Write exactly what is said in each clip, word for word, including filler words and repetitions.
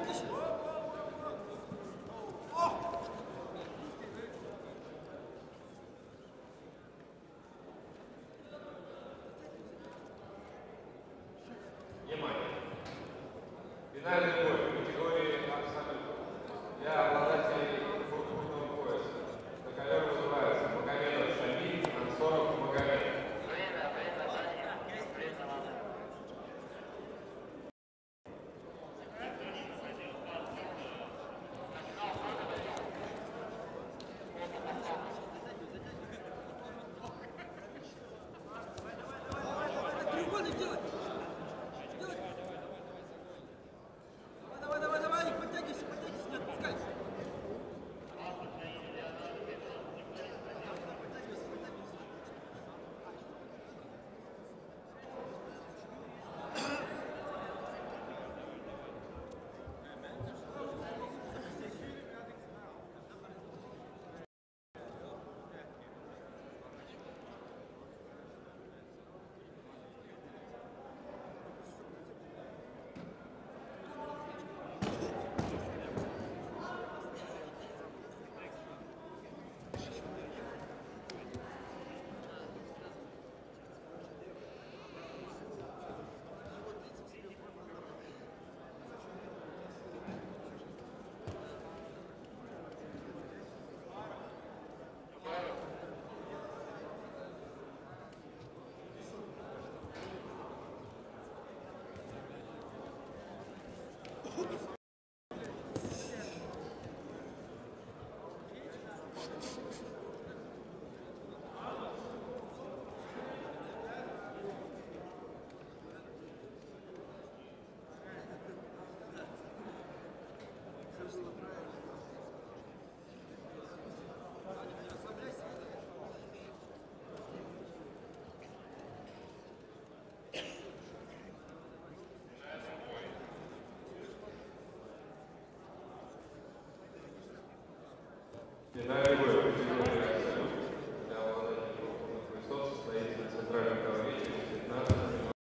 Финальный бой категории «Абсолют» для обладателей крупных весов состоится на центральном ковре через пятнадцать минут.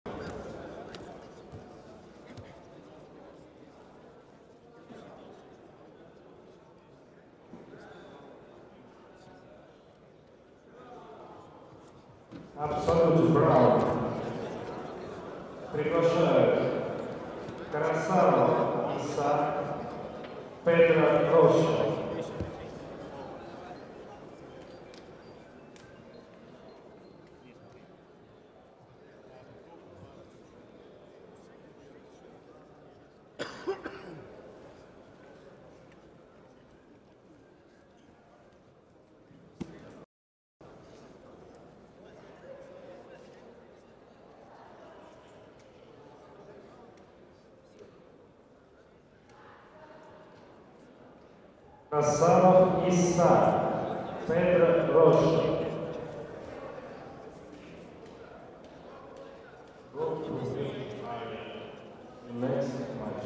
Абсолют Браун. Приглашают Красава Иса, Педро Роша. Красавов Иса, Педро Роша. Next match.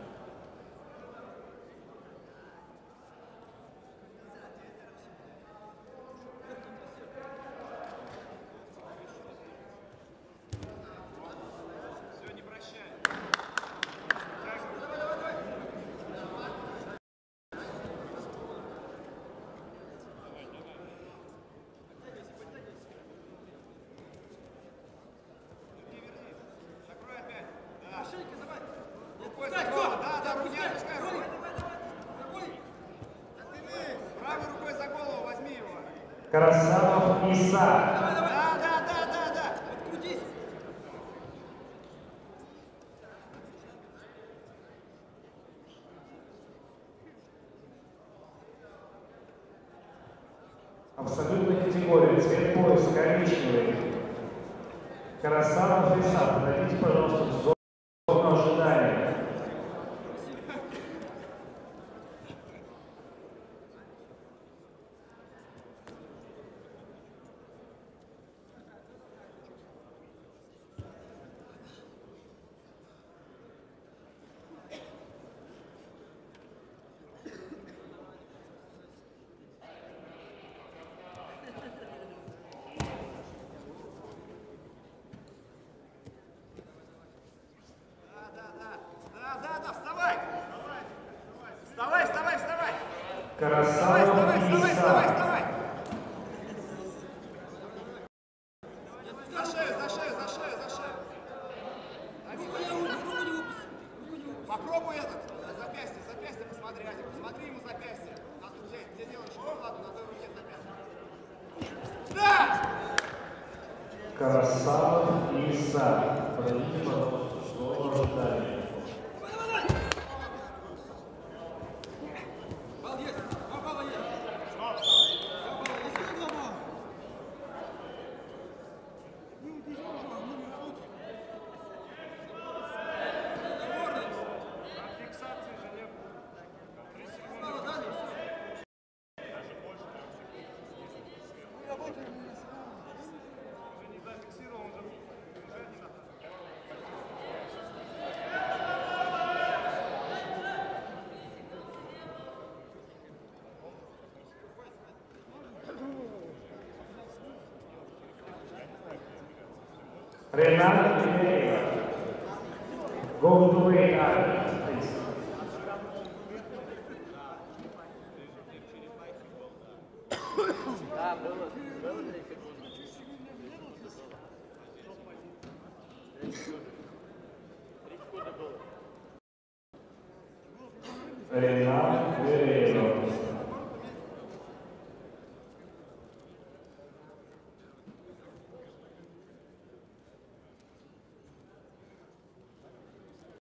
Красавов Иса. Да, да, да, да, да. Открутись. Абсолютная категория, цвет пояса коричневый. Красавов Иса, подойдите, пожалуйста, в зону ожидания. Вставай, Карасалов вставай, вставай, вставай, Иса. вставай! За шею, за шею, за шею, за шею! Руку не выпусти, руку не выпусти. Попробуй этот, запястье, запястье посмотри, Адик, посмотри ему запястье. Надо, где, где делаешь шоколаду, на той руке запястье. Да! Карасалов Иса. Пройдите, пожалуйста, в зону ожидания. Бал есть, два балла есть. Два балла есть, два балла. Не удержи, пожалуйста, номер сутки. Фиксации же не было. Три секунды. Балла дали, все. Даже больше трех секунд. Мы работаем. Уже не зафиксировал, он же уже не надо. Renato Pereira. Go to Renato, please. Да, было, было три секунды. Три секунды. Три секунды было. Renato Pereira.